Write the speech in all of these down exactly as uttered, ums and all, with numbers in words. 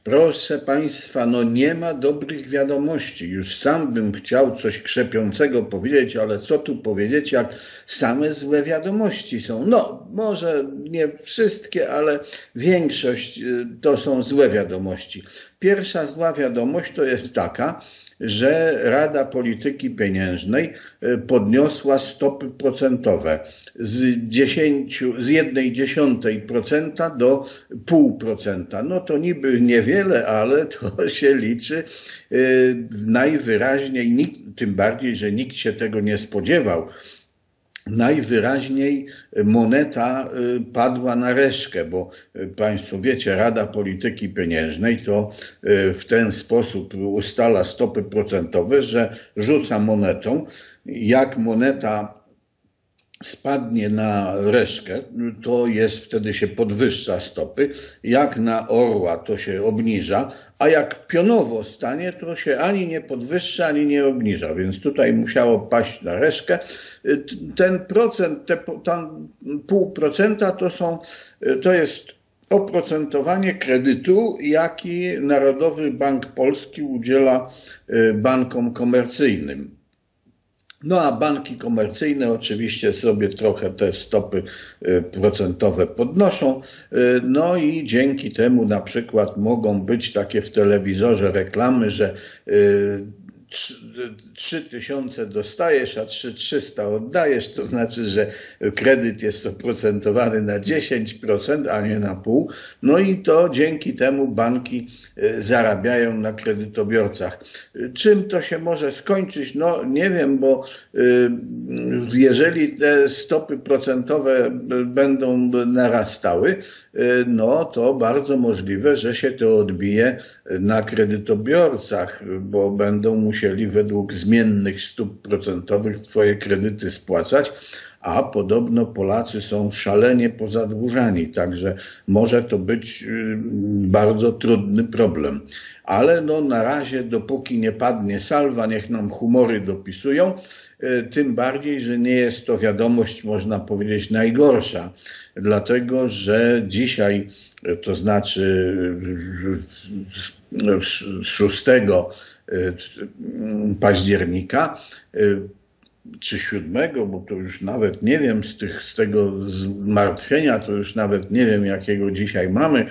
Proszę Państwa, no nie ma dobrych wiadomości. Już sam bym chciał coś krzepiącego powiedzieć, ale co tu powiedzieć, jak same złe wiadomości są. No, może nie wszystkie, ale większość to są złe wiadomości. Pierwsza zła wiadomość to jest taka, że Rada Polityki Pieniężnej podniosła stopy procentowe z dziesięciu, z jednej dziesiątej procenta do pół procenta. No to niby niewiele, ale to się liczy najwyraźniej, nikt, tym bardziej, że nikt się tego nie spodziewał. Najwyraźniej moneta padła na reszkę, bo Państwo wiecie, Rada Polityki Pieniężnej to w ten sposób ustala stopy procentowe, że rzuca monetą. Jak moneta spadnie na reszkę, to jest wtedy się podwyższa stopy, jak na orła to się obniża, a jak pionowo stanie, to się ani nie podwyższa, ani nie obniża, więc tutaj musiało paść na reszkę. Ten procent, te, ten pół procenta to są, to jest oprocentowanie kredytu, jaki Narodowy Bank Polski udziela bankom komercyjnym. No a banki komercyjne oczywiście sobie trochę te stopy procentowe podnoszą, no i dzięki temu na przykład mogą być takie w telewizorze reklamy, że trzy tysiące dostajesz, a trzy tysiące trzysta oddajesz, to znaczy, że kredyt jest oprocentowany na dziesięć procent, a nie na pół. No i to dzięki temu banki zarabiają na kredytobiorcach. Czym to się może skończyć? No nie wiem, bo jeżeli te stopy procentowe będą narastały, no to bardzo możliwe, że się to odbije na kredytobiorcach, bo będą musieli według zmiennych stóp procentowych twoje kredyty spłacać, a podobno Polacy są szalenie pozadłużani, także może to być bardzo trudny problem. Ale no na razie, dopóki nie padnie salwa, niech nam humory dopisują, tym bardziej, że nie jest to wiadomość, można powiedzieć, najgorsza, dlatego że dzisiaj, to znaczy szóstego października, czy siódmego, bo to już nawet nie wiem, z, tych, z tego zmartwienia, to już nawet nie wiem, jakiego dzisiaj mamy,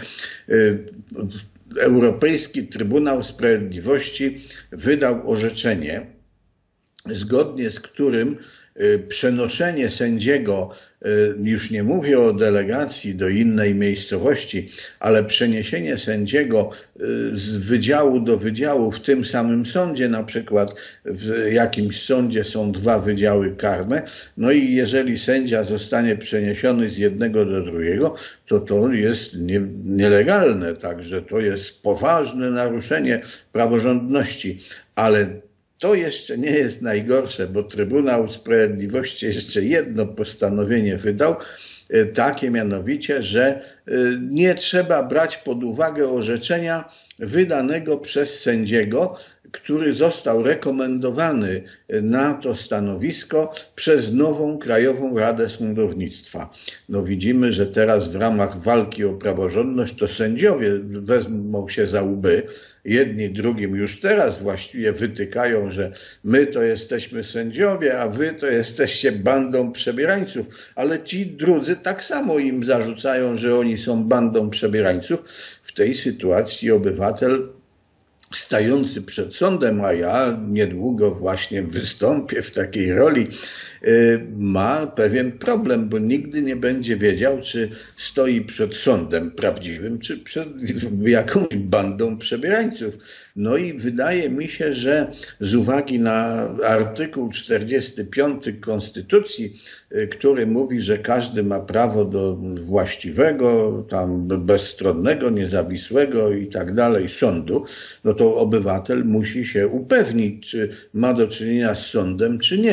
Europejski Trybunał Sprawiedliwości wydał orzeczenie, zgodnie z którym przenoszenie sędziego, już nie mówię o delegacji do innej miejscowości, ale przeniesienie sędziego z wydziału do wydziału w tym samym sądzie, na przykład w jakimś sądzie są dwa wydziały karne, no i jeżeli sędzia zostanie przeniesiony z jednego do drugiego, to to jest nie, nielegalne, także to jest poważne naruszenie praworządności, ale to jeszcze nie jest najgorsze, bo Trybunał Sprawiedliwości jeszcze jedno postanowienie wydał, takie mianowicie, że nie trzeba brać pod uwagę orzeczenia wydanego przez sędziego, który został rekomendowany na to stanowisko przez nową Krajową Radę Sądownictwa. No widzimy, że teraz w ramach walki o praworządność to sędziowie wezmą się za łby. Jedni drugim już teraz właściwie wytykają, że my to jesteśmy sędziowie, a wy to jesteście bandą przebierańców. Ale ci drudzy tak samo im zarzucają, że oni są bandą przebierańców. W tej sytuacji obywatel stający przed sądem, a ja niedługo właśnie wystąpię w takiej roli, ma pewien problem, bo nigdy nie będzie wiedział, czy stoi przed sądem prawdziwym, czy przed jakąś bandą przebierańców. No i wydaje mi się, że z uwagi na artykuł czterdziesty piąty Konstytucji, który mówi, że każdy ma prawo do właściwego, tam bezstronnego, niezawisłego i tak dalej sądu, no to obywatel musi się upewnić, czy ma do czynienia z sądem, czy nie.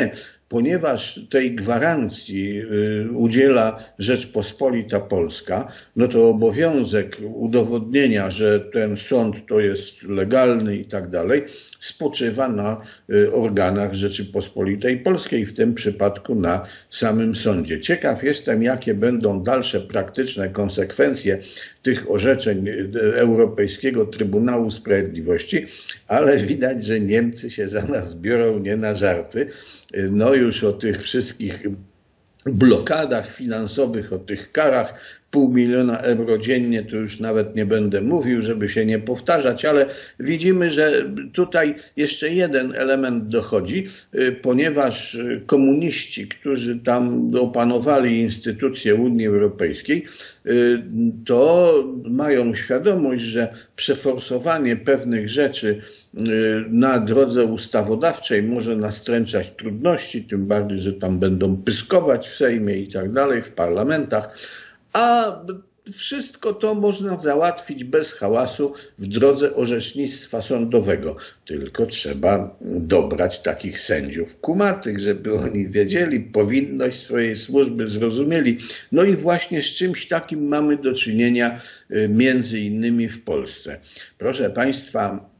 ponieważ tej gwarancji udziela Rzeczpospolita Polska, no to obowiązek udowodnienia, że ten sąd to jest legalny i tak dalej, spoczywa na organach Rzeczypospolitej Polskiej, w tym przypadku na samym sądzie. Ciekaw jestem, jakie będą dalsze praktyczne konsekwencje tych orzeczeń Europejskiego Trybunału Sprawiedliwości, ale widać, że Niemcy się za nas biorą nie na żarty. No już o tych wszystkich blokadach finansowych, o tych karach pół miliona euro dziennie, to już nawet nie będę mówił, żeby się nie powtarzać, ale widzimy, że tutaj jeszcze jeden element dochodzi, ponieważ komuniści, którzy tam opanowali instytucje Unii Europejskiej, to mają świadomość, że przeforsowanie pewnych rzeczy na drodze ustawodawczej może nastręczać trudności, tym bardziej, że tam będą pyskować w Sejmie i tak dalej, w parlamentach, a wszystko to można załatwić bez hałasu w drodze orzecznictwa sądowego. Tylko trzeba dobrać takich sędziów kumatych, żeby oni wiedzieli, powinność swojej służby zrozumieli. No i właśnie z czymś takim mamy do czynienia między innymi w Polsce. Proszę Państwa,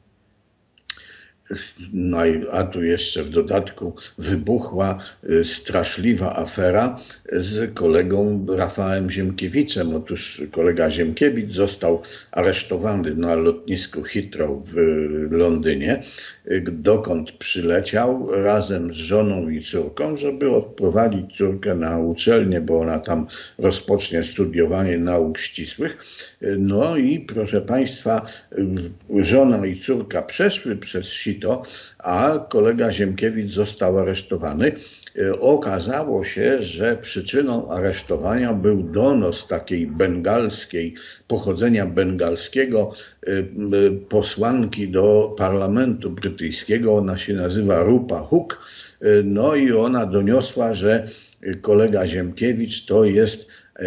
no a tu jeszcze w dodatku wybuchła straszliwa afera z kolegą Rafałem Ziemkiewiczem. Otóż kolega Ziemkiewicz został aresztowany na lotnisku Heathrow w Londynie, dokąd przyleciał razem z żoną i córką, żeby odprowadzić córkę na uczelnię, bo ona tam rozpocznie studiowanie nauk ścisłych. No i proszę Państwa, żona i córka przeszły przez sito, a kolega Ziemkiewicz został aresztowany. Okazało się, że przyczyną aresztowania był donos takiej bengalskiej, pochodzenia bengalskiego posłanki do parlamentu brytyjskiego. Ona się nazywa Rupa Hook. No i ona doniosła, że kolega Ziemkiewicz to jest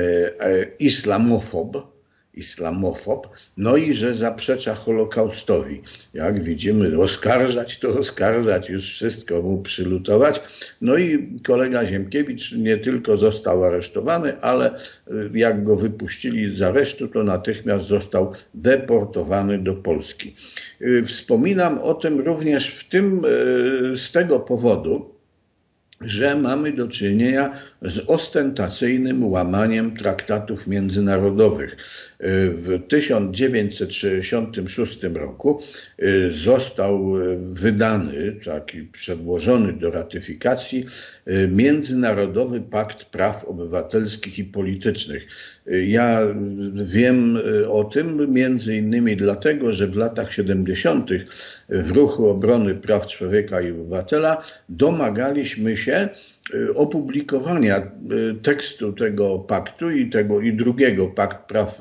islamofob, islamofob, no i że zaprzecza Holokaustowi. Jak widzimy, oskarżać to oskarżać, już wszystko mu przylutować. No i kolega Ziemkiewicz nie tylko został aresztowany, ale jak go wypuścili z aresztu, to natychmiast został deportowany do Polski. Wspominam o tym również w tym, z tego powodu, że mamy do czynienia z ostentacyjnym łamaniem traktatów międzynarodowych. W tysiąc dziewięćset sześćdziesiątym szóstym roku został wydany, taki przedłożony do ratyfikacji, Międzynarodowy Pakt Praw Obywatelskich i Politycznych. Ja wiem o tym między innymi dlatego, że w latach siedemdziesiątych w ruchu obrony praw człowieka i obywatela domagaliśmy się opublikowania tekstu tego paktu i tego i drugiego Pakt Praw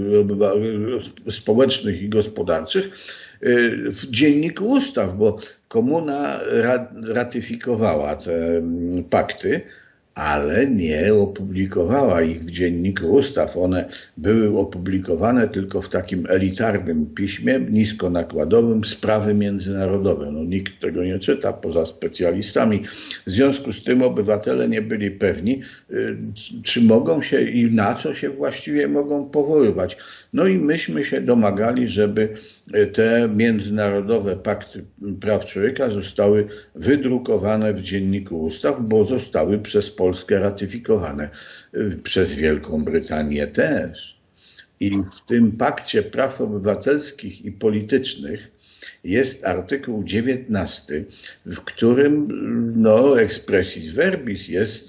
Społecznych i Gospodarczych w Dzienniku Ustaw, bo komuna ratyfikowała te pakty, ale nie opublikowała ich w Dzienniku Ustaw. One były opublikowane tylko w takim elitarnym piśmie, niskonakładowym, Sprawy międzynarodowe. No, nikt tego nie czyta poza specjalistami. W związku z tym obywatele nie byli pewni, czy mogą się i na co się właściwie mogą powoływać. No i myśmy się domagali, żeby te międzynarodowe pakty praw człowieka zostały wydrukowane w Dzienniku Ustaw, bo zostały przez Polskę ratyfikowane, przez Wielką Brytanię też. I w tym Pakcie Praw Obywatelskich i Politycznych jest artykuł dziewiętnasty, w którym no, expressis verbis jest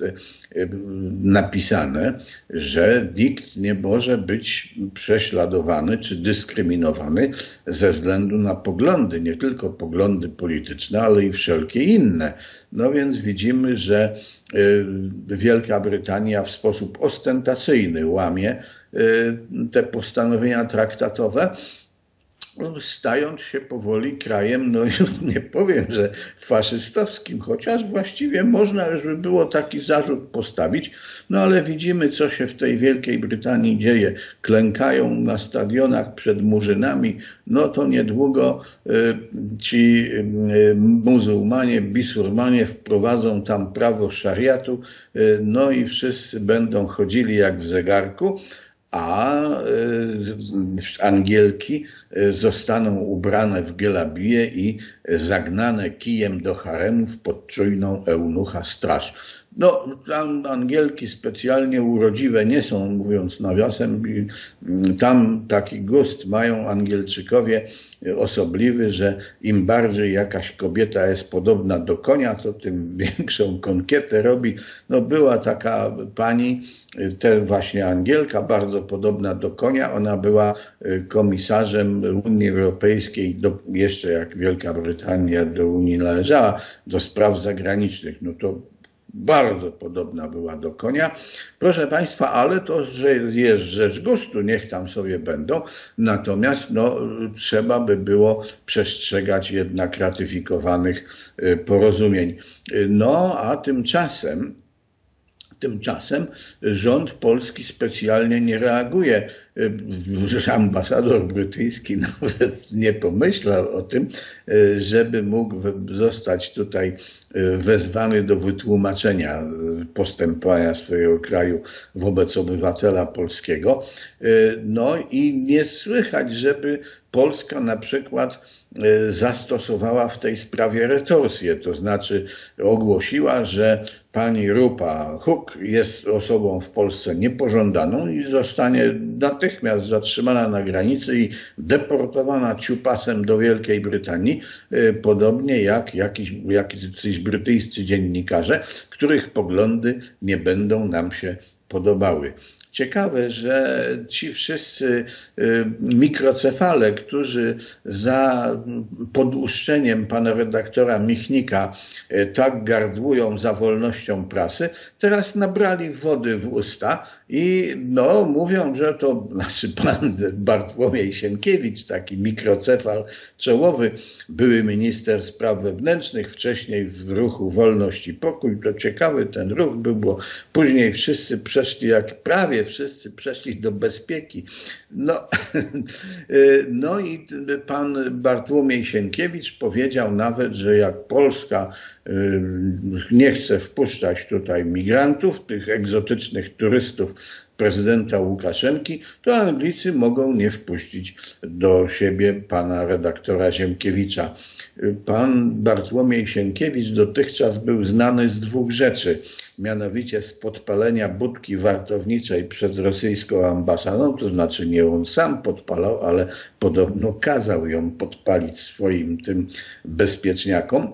napisane, że nikt nie może być prześladowany czy dyskryminowany ze względu na poglądy, nie tylko poglądy polityczne, ale i wszelkie inne. No więc widzimy, że Wielka Brytania w sposób ostentacyjny łamie te postanowienia traktatowe. stając się powoli krajem, no nie powiem, że faszystowskim, chociaż właściwie można już by było taki zarzut postawić, no ale widzimy, co się w tej Wielkiej Brytanii dzieje. Klękają na stadionach przed murzynami, no to niedługo y, ci y, muzułmanie, bisurmanie wprowadzą tam prawo szariatu, y, no i wszyscy będą chodzili jak w zegarku, a Angielki zostaną ubrane w gelabije i zagnane kijem do haremów pod czujną eunucha straż. No, Angielki specjalnie urodziwe nie są, mówiąc nawiasem, tam taki gust mają Angielczykowie osobliwy, że im bardziej jakaś kobieta jest podobna do konia, to tym większą konkietę robi. No, była taka pani, te właśnie Angielka, bardzo podobna do konia. Ona była komisarzem Unii Europejskiej, do, jeszcze jak Wielka Brytania do Unii należała, do spraw zagranicznych. No to bardzo podobna była do konia. Proszę Państwa, ale to że jest rzecz gustu, niech tam sobie będą. Natomiast no, trzeba by było przestrzegać jednak ratyfikowanych porozumień. No a tymczasem Tymczasem rząd polski specjalnie nie reaguje. Ambasador brytyjski nawet nie pomyślał o tym, żeby mógł zostać tutaj wezwany do wytłumaczenia postępowania swojego kraju wobec obywatela polskiego. No i nie słychać, żeby Polska na przykład zastosowała w tej sprawie retorsję, to znaczy ogłosiła, że pani Rupa Huk jest osobą w Polsce niepożądaną i zostanie natychmiast zatrzymana na granicy i deportowana ciupasem do Wielkiej Brytanii, podobnie jak jakiś, jakiś brytyjscy dziennikarze, których poglądy nie będą nam się podobały. Ciekawe, że ci wszyscy mikrocefale, którzy za podłuszczeniem pana redaktora Michnika tak gardłują za wolnością prasy, teraz nabrali wody w usta i no, mówią, że to znaczy pan Bartłomiej Sienkiewicz, taki mikrocefal czołowy, były minister spraw wewnętrznych, wcześniej w ruchu Wolność i Pokój. To ciekawy ten ruch był, bo później wszyscy przeszli, jak prawie wszyscy przeszli do bezpieki. No, no i pan Bartłomiej Sienkiewicz powiedział nawet, że jak Polska nie chce wpuszczać tutaj migrantów, tych egzotycznych turystów prezydenta Łukaszenki, to Anglicy mogą nie wpuścić do siebie pana redaktora Ziemkiewicza. Pan Bartłomiej Sienkiewicz dotychczas był znany z dwóch rzeczy, mianowicie z podpalenia budki wartowniczej przed rosyjską ambasadą, to znaczy nie on sam podpalał, ale podobno kazał ją podpalić swoim tym bezpieczniakom.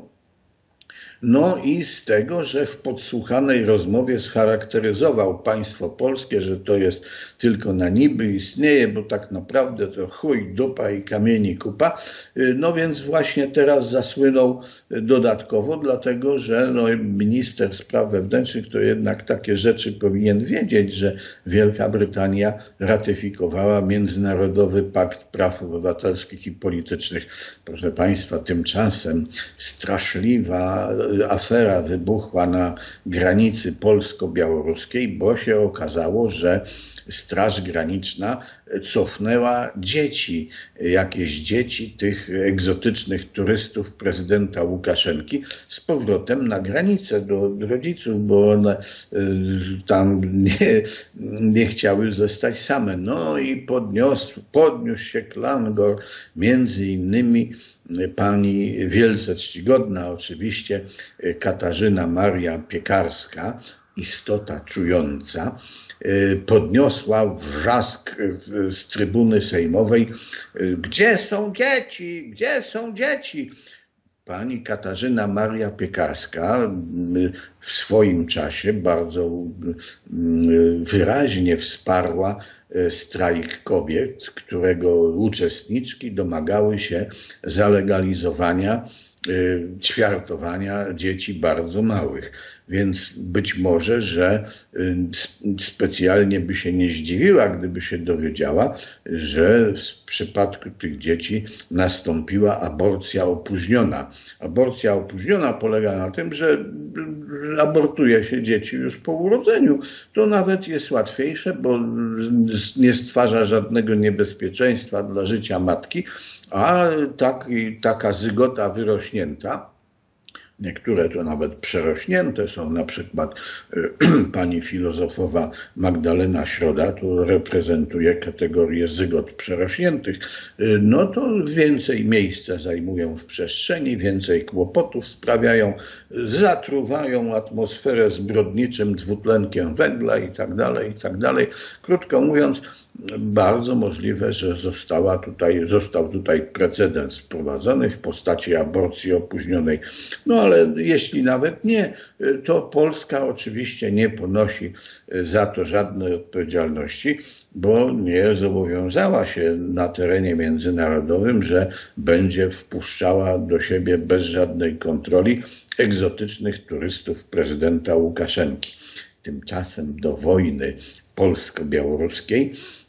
No i z tego, że w podsłuchanej rozmowie scharakteryzował państwo polskie, że to jest tylko na niby istnieje, bo tak naprawdę to chuj, dupa i kamieni kupa. No więc właśnie teraz zasłynął dodatkowo, dlatego że no, minister spraw wewnętrznych to jednak takie rzeczy powinien wiedzieć, że Wielka Brytania ratyfikowała Międzynarodowy Pakt Praw Obywatelskich i Politycznych. Proszę Państwa, tymczasem straszliwa afera wybuchła na granicy polsko-białoruskiej, bo się okazało, że Straż Graniczna cofnęła dzieci, jakieś dzieci tych egzotycznych turystów prezydenta Łukaszenki z powrotem na granicę do rodziców, bo one tam nie, nie chciały zostać same. No i podniósł, podniósł się klangor, między innymi pani wielce czcigodna oczywiście Katarzyna Maria Piekarska, istota czująca, podniosła wrzask z trybuny sejmowej: gdzie są dzieci? Gdzie są dzieci? Pani Katarzyna Maria Piekarska w swoim czasie bardzo wyraźnie wsparła strajk kobiet, którego uczestniczki domagały się zalegalizowania ćwiartowania dzieci bardzo małych. Więc być może, że specjalnie by się nie zdziwiła, gdyby się dowiedziała, że w przypadku tych dzieci nastąpiła aborcja opóźniona. Aborcja opóźniona polega na tym, że abortuje się dzieci już po urodzeniu. To nawet jest łatwiejsze, bo nie stwarza żadnego niebezpieczeństwa dla życia matki, a tak, taka zygota wyrośnięta, niektóre to nawet przerośnięte są, na przykład pani filozofowa Magdalena Środa, to reprezentuje kategorię zygot przerośniętych, no to więcej miejsca zajmują w przestrzeni, więcej kłopotów sprawiają, zatruwają atmosferę zbrodniczym dwutlenkiem węgla i tak dalej, i tak dalej. Krótko mówiąc, bardzo możliwe, że została tutaj, został tutaj precedens wprowadzony w postaci aborcji opóźnionej. No ale jeśli nawet nie, to Polska oczywiście nie ponosi za to żadnej odpowiedzialności, bo nie zobowiązała się na terenie międzynarodowym, że będzie wpuszczała do siebie bez żadnej kontroli egzotycznych turystów prezydenta Łukaszenki. Tymczasem do wojny polsko-białoruskiej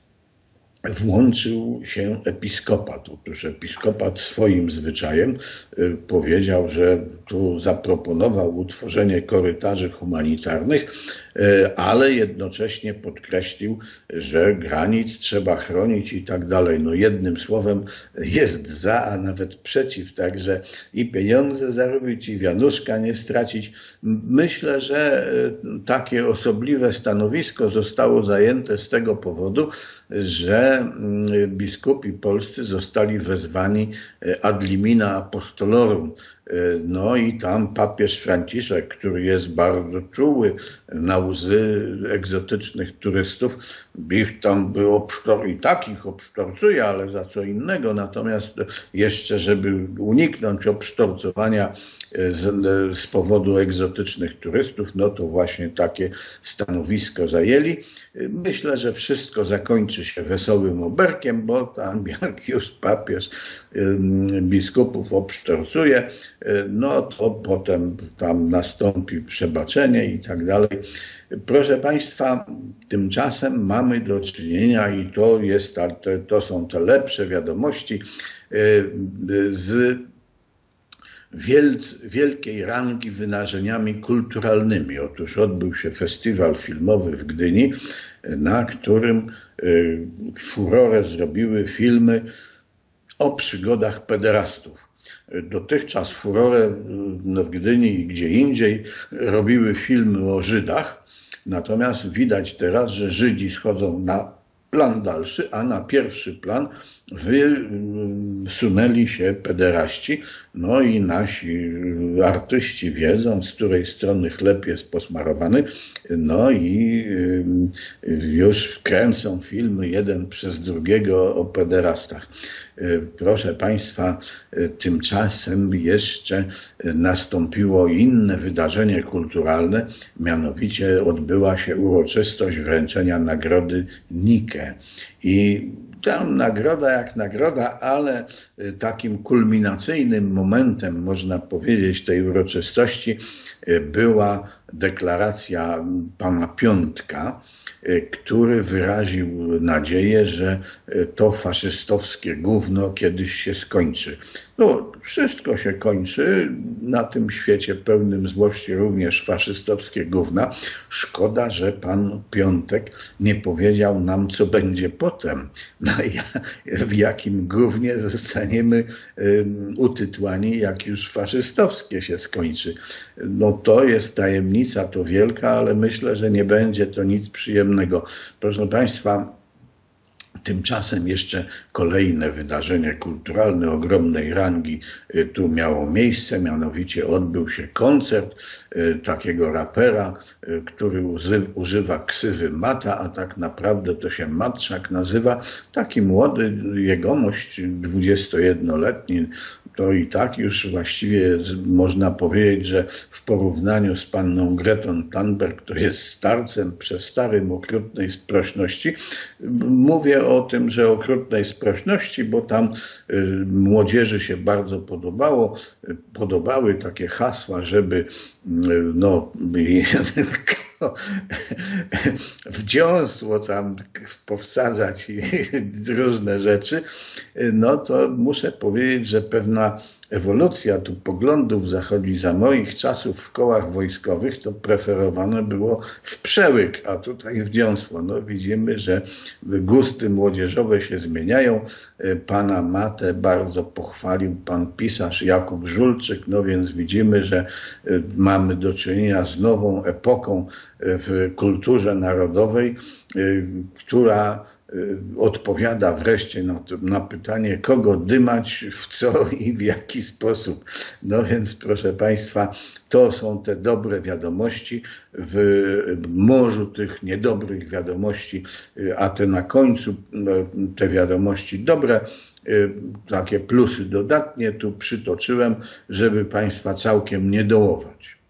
włączył się episkopat. Otóż episkopat swoim zwyczajem powiedział, że tu zaproponował utworzenie korytarzy humanitarnych, ale jednocześnie podkreślił, że granic trzeba chronić i tak dalej. No jednym słowem jest za, a nawet przeciw, także i pieniądze zarobić, i wianuszka nie stracić. Myślę, że takie osobliwe stanowisko zostało zajęte z tego powodu, że biskupi polscy zostali wezwani ad limina apostolorum. No i tam papież Franciszek, który jest bardzo czuły na łzy egzotycznych turystów, ich tam by obsztor, i takich obsztorcuje, ale za co innego. Natomiast jeszcze, żeby uniknąć obsztorcowania z, z powodu egzotycznych turystów, no to właśnie takie stanowisko zajęli. Myślę, że wszystko zakończy się wesołym oberkiem, bo tam jak już papież biskupów obsztorcuje, no to potem tam nastąpi przebaczenie i tak dalej. Proszę Państwa, tymczasem mamy do czynienia, i to, jest, to są te lepsze wiadomości, z wielkiej rangi wydarzeniami kulturalnymi. Otóż odbył się festiwal filmowy w Gdyni, na którym furorę zrobiły filmy o przygodach pederastów. Dotychczas furorę w Gdyni i gdzie indziej robiły filmy o Żydach, natomiast widać teraz, że Żydzi schodzą na plan dalszy, a na pierwszy plan wysunęli się pederaści. No i nasi artyści wiedzą, z której strony chleb jest posmarowany, no i już kręcą filmy jeden przez drugiego o pederastach. Proszę Państwa, tymczasem jeszcze nastąpiło inne wydarzenie kulturalne, mianowicie odbyła się uroczystość wręczenia nagrody Nike. I ta nagroda jak nagroda, ale takim kulminacyjnym momentem, można powiedzieć, tej uroczystości była deklaracja pana Piątka, który wyraził nadzieję, że to faszystowskie gówno kiedyś się skończy. No, wszystko się kończy na tym świecie pełnym złości, również faszystowskie gówna. Szkoda, że pan Piątek nie powiedział nam, co będzie potem, no, w jakim gównie zostaniemy um, utytłani, jak już faszystowskie się skończy. No to jest tajemnica, to wielka, ale myślę, że nie będzie to nic przyjemnego. Proszę Państwa, tymczasem jeszcze kolejne wydarzenie kulturalne ogromnej rangi tu miało miejsce, mianowicie odbył się koncert takiego rapera, który używa ksywy Mata, a tak naprawdę to się Matczak nazywa. Taki młody jegomość, dwudziestojednoletni, to i tak już właściwie można powiedzieć, że w porównaniu z panną Gretą Thunberg, który jest starcem, przestarym, okrutnej sprośności. Mówię o tym, że okrutnej sprośności, bo tam młodzieży się bardzo podobało, podobały takie hasła, żeby no, w dziąsło tam powsadzać i różne rzeczy, no to muszę powiedzieć, że pewna ewolucja tu poglądów zachodzi. Za moich czasów w kołach wojskowych to preferowane było w przełyk, a tutaj w dziąsło. No widzimy, że gusty młodzieżowe się zmieniają. Pana Matę bardzo pochwalił pan pisarz Jakub Żulczyk, no więc widzimy, że mamy do czynienia z nową epoką w kulturze narodowej, która odpowiada wreszcie na, to, na pytanie, kogo dymać, w co i w jaki sposób. No więc, proszę Państwa, to są te dobre wiadomości w morzu tych niedobrych wiadomości, a te na końcu, te wiadomości dobre, takie plusy dodatnie tu przytoczyłem, żeby Państwa całkiem nie dołować.